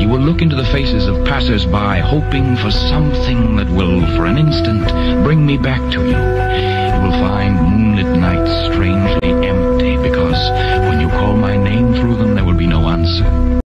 You will look into the faces of passers-by, hoping for something that will, for an instant, bring me back to you. You will find moonlit nights strange